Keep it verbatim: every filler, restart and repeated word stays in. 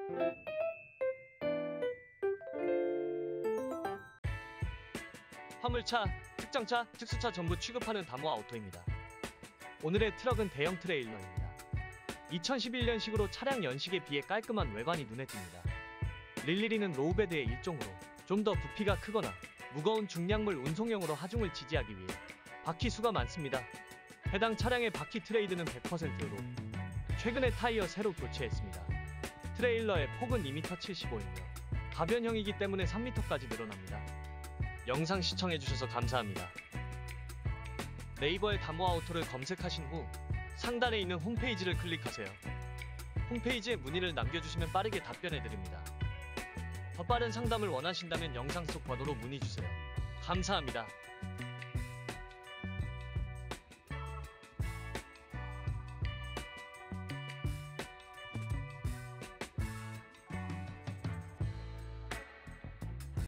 화물차, 특장차, 특수차 전부 취급하는 다모아오토입니다. 오늘의 트럭은 대형 트레일러입니다. 이천십일 년식으로 차량 연식에 비해 깔끔한 외관이 눈에 띕니다. 릴리리는 로우베드의 일종으로 좀 더 부피가 크거나 무거운 중량물 운송용으로 하중을 지지하기 위해 바퀴 수가 많습니다. 해당 차량의 바퀴 트레이드는 백 퍼센트로 최근에 타이어 새로 교체했습니다. 트레일러의 폭은 이 미터 칠십오이며 가변형이기 때문에 삼 미터까지 늘어납니다. 영상 시청해주셔서 감사합니다. 네이버에 다모아오토를 검색하신 후 상단에 있는 홈페이지를 클릭하세요. 홈페이지에 문의를 남겨주시면 빠르게 답변해드립니다. 더 빠른 상담을 원하신다면 영상 속 번호로 문의주세요. 감사합니다.